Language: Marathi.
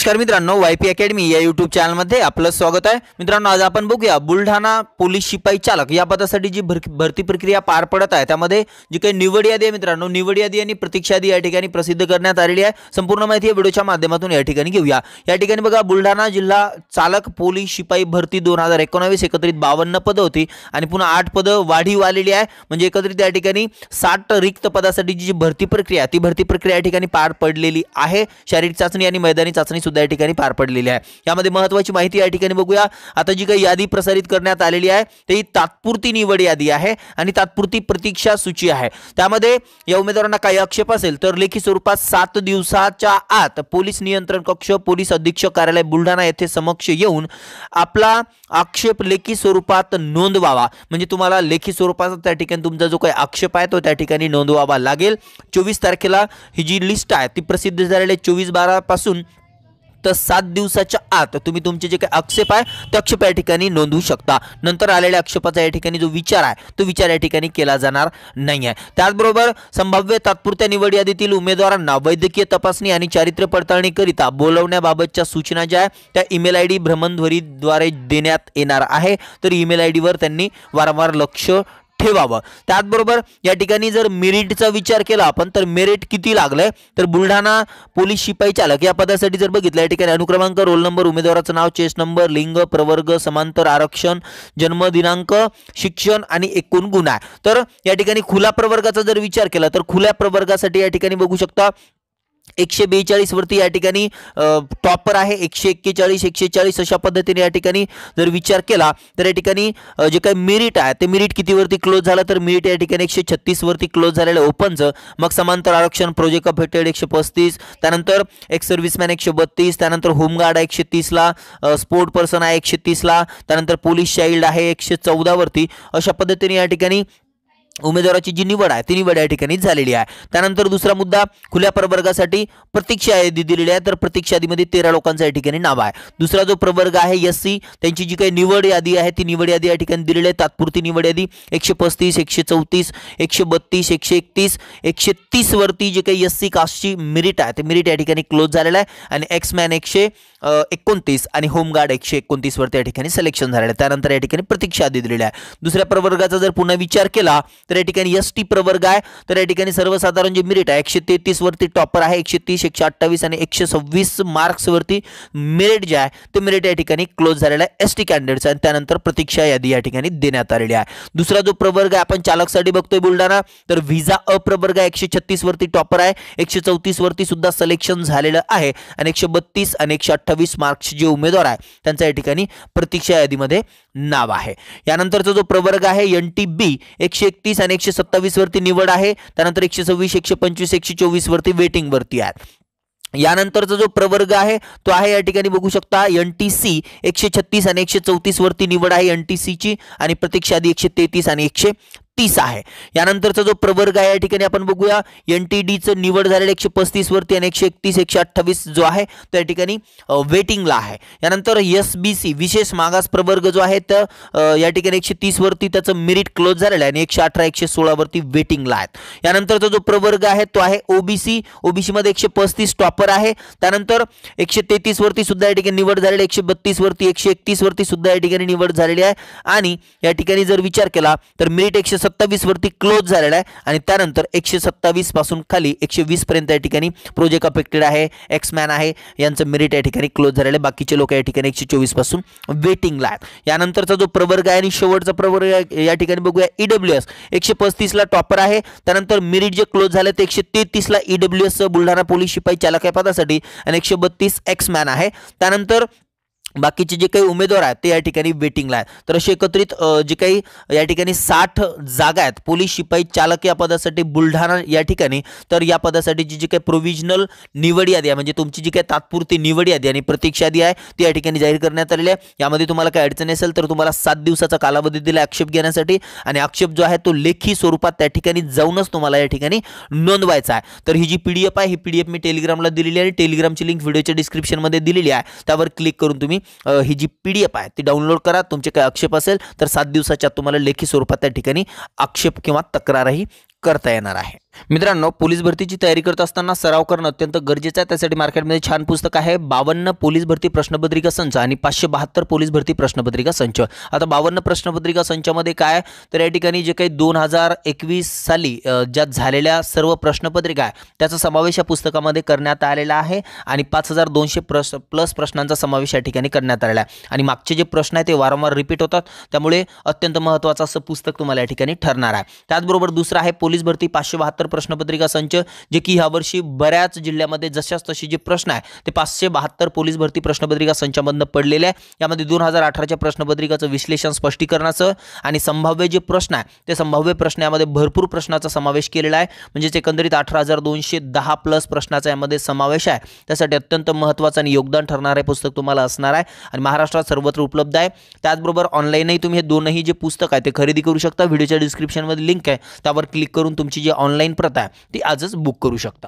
नमस्कार मित्रांनो, वायपी अकॅडमी या यूट्यूब चॅनलमध्ये आपलं स्वागत आहे। मित्रांनो, आज आपण बघूया बुलढाणा पोलीस शिपाई चालक या पदासाठी जी भरती प्रक्रिया पार पडत आहे त्यामध्ये जी काही निवड यादी आहे मित्रांनो, निवड यादी आणि प्रतीक्षा यादी या ठिकाणी प्रसिद्ध करण्यात आलेली आहे। संपूर्ण माहिती या व्हिडिओच्या माध्यमातून या ठिकाणी घेऊया। या ठिकाणी बघा, बुलढाणा जिल्हा चालक पोलीस शिपाई भरती 2019 एकत्रित 52 पदं होती आणि पुन्हा 8 पदं वाढीव आलेली आहे। म्हणजे एकत्रित या ठिकाणी 60 रिक्त पदासाठी जी भरती प्रक्रिया ती भरती प्रक्रिया या ठिकाणी पार पडलेली आहे। शारीरिक चाचणी आणि मैदानी चाचणी सुद्धा या ठिकाणी पार पडलेली आहे। यामध्ये महत्त्वाची माहिती या ठिकाणी बघूया। आता जी काही यादी प्रसारित करण्यात आलेली आहे ती तात्पुरती निवड यादी आहे आणि तात्पुरती प्रतीक्षा सूची आहे। त्यामध्ये या उमेदवारांना काही आक्षेप असेल तर लेखी स्वरूपात 7 दिवसाच्या आत पोलीस नियंत्रण कक्ष पोलीस अधीक्षक कार्यालय बुलढाणा येथे समक्ष येऊन आपला आक्षेप लेखी स्वरूपात नोंदवावा। म्हणजे तुम्हाला लेखी स्वरूपात त्या ठिकाणी तुमचा जो काही आक्षेप आहे तो त्या ठिकाणी नोंदवावा लागेल। 24 तारखेला ही जी लिस्ट आहे ती प्रसिद्ध झालेली आहे। 24/12 पासून तर 7 दिवसाच्या आत तुम्ही तुमचे जे काही आक्षेप आहे ते आक्षेप या ठिकाणी नोंदवू शकता। नंतर आलेल्या आक्षेपाचा या ठिकाणी जो विचार आहे तो विचार या ठिकाणी केला जाणार नाही आहे। त्याचबरोबर संभाव्य तात्पुरत्या निवड यादीतील उमेदवारांना वैद्यकीय तपासणी आणि चारित्र्य पडताळणी करिता बोलवण्याबाबतच्या सूचना ज्या आहे त्या ईमेल आयडी भ्रमणध्वनीद्वारे देण्यात येणार आहे। तर ईमेल आयडीवर त्यांनी वारंवार लक्ष ठेवावं। त्याचबरोबर या ठिकाणी जर मेरिटचा विचार केला आपण तर मेरिट किती लागलंय तर बुलढाणा पोलीस शिपाई चालक या पदासाठी जर बघितलं या ठिकाणी अनुक्रमांक, रोल नंबर, उमेदवाराचं नाव, चेस्ट नंबर, लिंग, प्रवर्ग, समांतर आरक्षण, जन्म दिनांक, शिक्षण आणि एकूण गुण आहे। तर या ठिकाणी खुला प्रवर्गाचा जर विचार केला तर खुल्या प्रवर्गासाठी या ठिकाणी बघू शकता 142 वरती या ठिकाणी टॉपर आहे। 141, 140 अशा पद्धतीने या ठिकाणी जर विचार केला तर या ठिकाणी जे काही मेरिट आहे ते मेरिट किती वरती क्लोज झालं तर मेरिट या ठिकाणी 136 वरती क्लोज झालेलं ओपनचं। मग समांतर आरक्षण, प्रोजेक्ट अफेक्टेड 135, त्यानंतर एक्स सर्व्हिसमॅन 132, त्यानंतर होमगार्ड आहे 130 ला, स्पोर्ट पर्सन आहे 130 ला, त्यानंतर पोलीस चाइल्ड आहे 114 वरती। अशा पद्धतीने या ठिकाणी उमेदवाराची जी निवड आहे ती निवड या ठिकाणी झालेली आहे। त्यानंतर दुसरा मुद्दा, खुल्या प्रवर्गासाठी प्रतीक्षा यादी दिलेली आहे तर प्रतीक्षा यादीमध्ये 13 लोकांचं या ठिकाणी नाव आहे। दुसरा जो प्रवर्ग आहे एससी त्यांची जी काही निवड यादी आहे ती निवड यादी या ठिकाणी दिलेली आहे। तात्पुरती निवड यादी 135, 134, 132, 131, 130 वरती जे काही एससी कास्टची मेरिट आहे ते मेरिट या ठिकाणी क्लोज झालेलं आहे आणि एक्समॅन 129 आणि होमगार्ड 129 वरती या ठिकाणी सिलेक्शन झालेलं आहे। त्यानंतर या ठिकाणी प्रतीक्षा यादी दिलेली आहे। दुसऱ्या प्रवर्गाचा जर पुन्हा विचार केला तर या ठिकाणी एसटी प्रवर्ग आहे तर या ठिकाणी सर्वसाधारण जे मेरिट आहे 133 वरती टॉपर आहे, 130, 128 आणि 126 मार्क्स वरती मेरिट जे आहे ते मेरिट या ठिकाणी क्लोज झालेला आहे एसटी कॅन्डिडेट्स आणि त्यानंतर प्रतीक्षा यादी या ठिकाणी देण्यात आलेली आहे। दुसरा जो प्रवर्ग आहे आपण चालकसाठी बघतोय बुलढाणा तर व्हिसा अप्रवर्ग आहे 136 वरती टॉपर आहे, 134 वरती सुद्धा सिलेक्शन झालेलं आहे आणि 132 आणि 128 मार्क्स जे उमेदवार आहे त्यांचा या ठिकाणी प्रतीक्षा यादीमध्ये नाव आहे। यानंतरचा जो प्रवर्ग आहे एनटीबी 131 आणि 127 वरती निवड आहे, त्यानंतर 126, 125, 124 वरती वेटिंग वरती आहे। यानंतरचा जो प्रवर्ग आहे तो आहे या ठिकाणी बघू शकता एनटीसी 136 आणि 134 वरती निवड आहे एनटीसी ची आणि प्रतीक्षा यादी 133 आणि 130 आहे। यानंतरचा जो प्रवर्ग आहे या ठिकाणी आपण बघूया एनटीडी चं निवड झालेलं 135 वरती आणि 131, 128 जो आहे त्या ठिकाणी वेटिंगला आहे। यानंतर एसबीसी विशेष मागास प्रवर्ग जो आहे तर या ठिकाणी 130 वरती त्याचं मेरिट क्लोज झालेलं आहे आणि 118, 116 वरती वेटिंगला आहे। यानंतरचा जो प्रवर्ग आहे तो आहे ओबीसी, ओबीसी मध्ये 135 टॉपर आहे, त्यानंतर 133 वरती सुद्धा या ठिकाणी निवड झालेली, 132 वरती, 131 वरती सुद्धा या ठिकाणी निवड झालेली आहे आणि या ठिकाणी जर विचार केला तर मेरिट 127 वरती क्लोज झालेला आहे आणि त्यानंतर 127 पासून खाली 120 पर्यंत या ठिकाणी प्रोजेक्ट अफेक्टेड आहे, एक्समॅन आहे यांचं मेरिट या ठिकाणी क्लोज झालेलं आहे। बाकीचे लोक या ठिकाणी 124 पासून वेटिंगला आहेत। यानंतरचा जो प्रवर्ग आहे आणि शेवटचा प्रवर्ग या ठिकाणी बघूया ईडब्ल्यूएस 135 ला टॉपर आहे, त्यानंतर मेरिट जे क्लोज झाले ते 133 ला ईडब्ल्यूएस बुलढाणा पोलीस शिपाई चालक या पदासाठी आणि 132 एक्समॅन आहे। त्यानंतर बाकीचे जे काही उमेदवार आहेत ते या ठिकाणी वेटिंगला आहेत। तर असे एकत्रित जे काही या ठिकाणी 60 जागा आहेत पोलीस शिपाई चालक या पदासाठी बुलढाणा या ठिकाणी। तर या पदासाठी जी काही प्रोव्हिजनल निवड यादी आहे म्हणजे तुमची जी काही तात्पुरती निवड यादी आणि प्रतीक्षा यादी आहे ती या ठिकाणी जाहीर करण्यात आलेली आहे। यामध्ये तुम्हाला काही अडचण असेल तर तुम्हाला 7 दिवसाचा कालावधी दिला आक्षेप घेण्यासाठी आणि आक्षेप जो आहे तो लेखी स्वरूपात त्या ठिकाणी जाऊनच तुम्हाला या ठिकाणी नोंदवायचा आहे। तर ही जी पीडीएफ आहे ही पीडीएफ मी टेलिग्रामला दिलेली आहे आणि टेलिग्रामची लिंक व्हिडिओच्या डिस्क्रिप्शन मध्ये दिलेली आहे, त्यावर क्लिक करून तुम्ही ही जी पीडीएफ आहे ती डाउनलोड करा। तुमचे काही आक्षेप असेल तर 7 दिवसाच्या तुम्हाला लेखी स्वरूपात त्या ठिकाणी आक्षेप किंवा तक्रारही करता येणार आहे। मित्रांनो, पोलीस भरतीची तयारी करत असताना सराव करणं अत्यंत गरजेचं आहे. त्यासाठी मार्केटमध्ये छान पुस्तक आहे, 52 पोलीस भरती प्रश्नपत्रिका संच आणि 572 पोलीस भरती प्रश्नपत्रिका संच. आता 52 प्रश्नपत्रिका संचामध्ये काय, तर या ठिकाणी जे काही 2021 साली ज्यात झालेल्या सर्व प्रश्नपत्रिका आहे त्याचा समावेश या पुस्तकामध्ये करण्यात आलेला आहे आणि 5200 प्लस प्रश्नांचा समावेश या ठिकाणी करण्यात आलेला आहे. आणि मागचे जे प्रश्न आहेत ते वारंवार रिपीट होतात, त्यामुळे अत्यंत महत्त्वाचं असं पुस्तक तुम्हाला या ठिकाणी ठरणार आहे. त्याचबरोबर दुसरं आहे पोलीस भरती 572 प्रश्नपत्रिका संच, जे की यावर्षी बऱ्याच जिल्ह्यामध्ये जशाच तसे जे प्रश्न आहे ते 572 पोलीस भरती प्रश्नपत्रिका संचामधून पडलेले आहे. यामध्ये 2018च्या प्रश्नपत्रिकाचं विश्लेषण स्पष्टीकरणाचं आणि संभाव्य जे प्रश्न आहे ते संभाव्य प्रश्न यामध्ये भरपूर प्रश्नाचा समावेश केलेला आहे. म्हणजेच एकंदरीत 18210 प्लस प्रश्नाचा यामध्ये समावेश आहे. त्यासाठी अत्यंत महत्त्वाचं आणि योगदान ठरणारे पुस्तक तुम्हाला असणार आहे आणि महाराष्ट्रात सर्वत्र उपलब्ध आहे. त्याचबरोबर ऑनलाईनही तुम्ही हे दोनही जे पुस्तक आहे ते खरेदी करू शकता. व्हिडिओच्या डिस्क्रिप्शनमध्ये लिंक आहे, त्यावर क्लिक करून तुमची जी ऑनलाईन प्रत आहे ती आजच बुक करू शकता.